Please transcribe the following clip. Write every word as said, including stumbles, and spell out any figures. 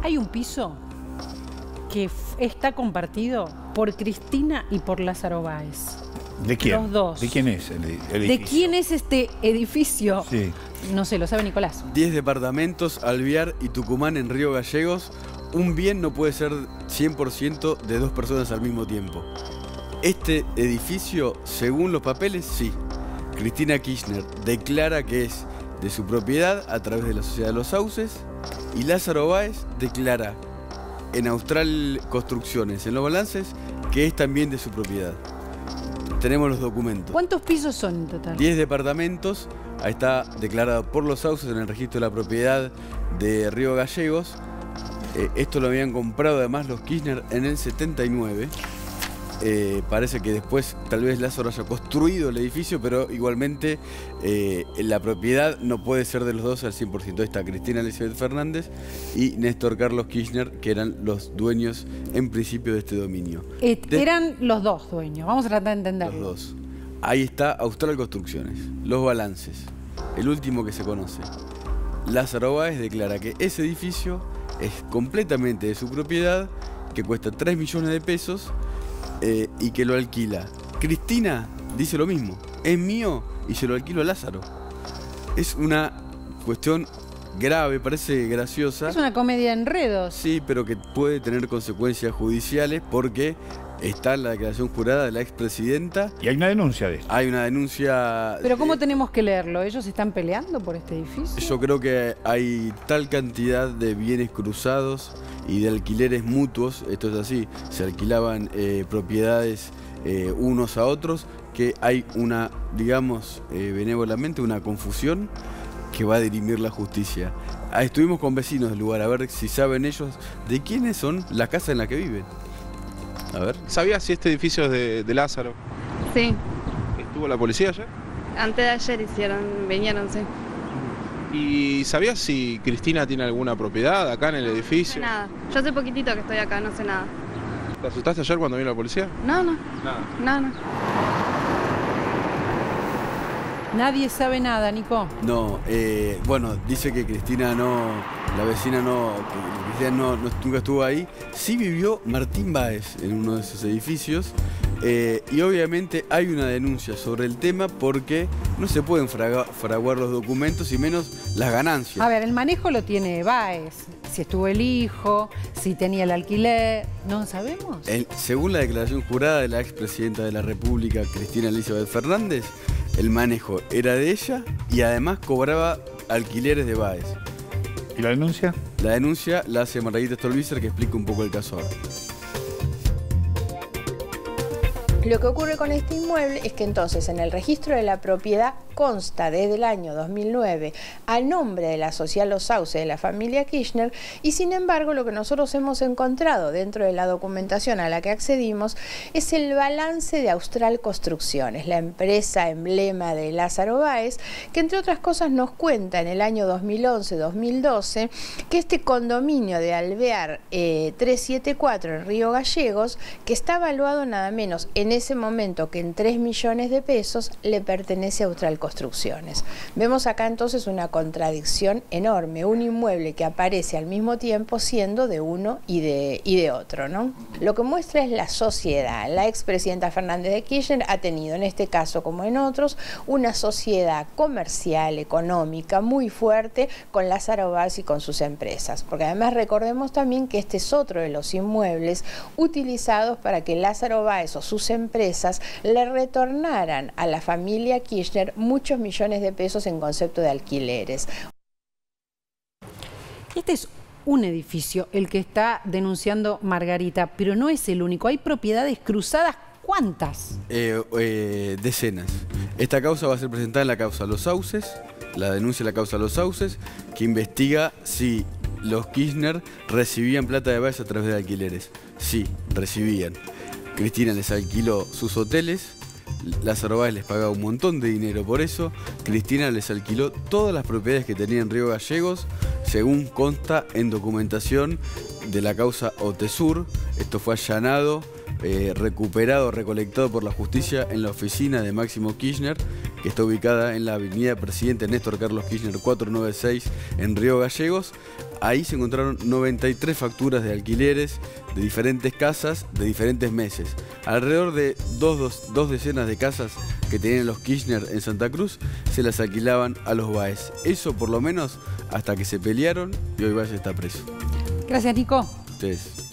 Hay un piso que está compartido por Cristina y por Lázaro Báez. ¿De quién? Los dos. ¿De quién es el, el edificio? ¿De quién es este edificio? Sí. No sé, lo sabe Nicolás. diez departamentos, Alvear y Tucumán en Río Gallegos. Un bien no puede ser cien por ciento de dos personas al mismo tiempo. Este edificio, según los papeles, sí. Cristina Kirchner declara que es de su propiedad a través de la Sociedad de los Sauces y Lázaro Báez declara en Austral Construcciones, en los balances, que es también de su propiedad. Tenemos los documentos. ¿Cuántos pisos son en total? diez departamentos, ahí está declarado por los Sauces en el registro de la propiedad de Río Gallegos. Eh, esto lo habían comprado además los Kirchner en el setenta y nueve. Eh, parece que después tal vez Lázaro haya construido el edificio, pero igualmente eh, la propiedad no puede ser de los dos al cien por ciento. Ahí está Cristina Elizabeth Fernández y Néstor Carlos Kirchner, que eran los dueños en principio de este dominio. Eh, de... Eran los dos dueños, vamos a tratar de entenderlo. Los dos. Ahí está Austral Construcciones, los balances, el último que se conoce. Lázaro Báez declara que ese edificio es completamente de su propiedad, que cuesta tres millones de pesos, Eh, y que lo alquila. Cristina dice lo mismo, es mío y se lo alquilo a Lázaro. Es una cuestión grave, parece graciosa. Es una comedia de enredos. Sí, pero que puede tener consecuencias judiciales porque está la declaración jurada de la expresidenta. Y hay una denuncia de esto. Hay una denuncia... Pero ¿cómo de... tenemos que leerlo? ¿Ellos están peleando por este edificio? Yo creo que hay tal cantidad de bienes cruzados y de alquileres mutuos, esto es así, se alquilaban eh, propiedades eh, unos a otros, que hay una, digamos, eh, benévolamente, una confusión que va a dirimir la justicia. Ah, estuvimos con vecinos del lugar a ver si saben ellos de quiénes son las casas en las que viven. A ver. ¿Sabías si este edificio es de, de Lázaro? Sí, ¿Estuvo la policía ayer? antes de ayer hicieron, vinieron, sí. ¿Y sabías si Cristina tiene alguna propiedad acá en el No sé edificio? nada. Yo hace poquitito que estoy acá, no sé nada. ¿Te asustaste ayer cuando vino la policía? No, no, Nada. no, no. Nadie sabe nada, Nico. No, eh, bueno, dice que Cristina no, la vecina no, que Cristina no, no- nunca estuvo ahí. Sí vivió Martín Báez en uno de esos edificios eh, y obviamente hay una denuncia sobre el tema porque no se pueden fraga- fraguar los documentos y menos las ganancias. A ver, el manejo lo tiene Báez. Si estuvo el hijo, si tenía el alquiler, ¿no sabemos? El- según la declaración jurada de la expresidenta de la República, Cristina Elizabeth Fernández, el manejo era de ella y además cobraba alquileres de Báez. ¿Y la denuncia? La denuncia la hace Margarita Stolbizer, que explica un poco el caso ahora. Lo que ocurre con este inmueble es que entonces en el registro de la propiedad consta desde el año dos mil nueve a nombre de la Sociedad Los Sauces de la familia Kirchner y sin embargo lo que nosotros hemos encontrado dentro de la documentación a la que accedimos es el balance de Austral Construcciones, la empresa emblema de Lázaro Báez, que entre otras cosas nos cuenta en el año dos mil once dos mil doce que este condominio de Alvear eh, trescientos setenta y cuatro en Río Gallegos, que está evaluado nada menos en ese momento que en tres millones de pesos, le pertenece a Austral Construcciones. Vemos acá entonces una contradicción enorme, un inmueble que aparece al mismo tiempo siendo de uno y de, y de otro, ¿no? Lo que muestra es la sociedad. La expresidenta Fernández de Kirchner ha tenido, en este caso como en otros, una sociedad comercial, económica, muy fuerte con Lázaro Báez y con sus empresas. Porque además recordemos también que este es otro de los inmuebles utilizados para que Lázaro Báez o sus empresas le retornaran a la familia Kirchner muchos millones de pesos en concepto de alquileres. Este es un edificio, el que está denunciando Margarita, pero no es el único. Hay propiedades cruzadas. ¿Cuántas? Eh, eh, decenas. Esta causa va a ser presentada en la causa Los Sauces, la denuncia de la causa Los Sauces, que investiga si los Kirchner recibían plata de Báez a través de alquileres. Sí, recibían. Cristina les alquiló sus hoteles, Lázaro Báez les pagaba un montón de dinero por eso, Cristina les alquiló todas las propiedades que tenía en Río Gallegos, según consta en documentación de la causa Otesur. Esto fue allanado, eh, recuperado, recolectado por la justicia en la oficina de Máximo Kirchner, que está ubicada en la avenida Presidente Néstor Carlos Kirchner cuatrocientos noventa y seis en Río Gallegos. ahí se encontraron noventa y tres facturas de alquileres de diferentes casas de diferentes meses. Alrededor de dos, dos, dos decenas de casas que tenían los Kirchner en Santa Cruz se las alquilaban a los Báez. Eso por lo menos hasta que se pelearon y hoy Báez está preso. Gracias, Nico. Ustedes.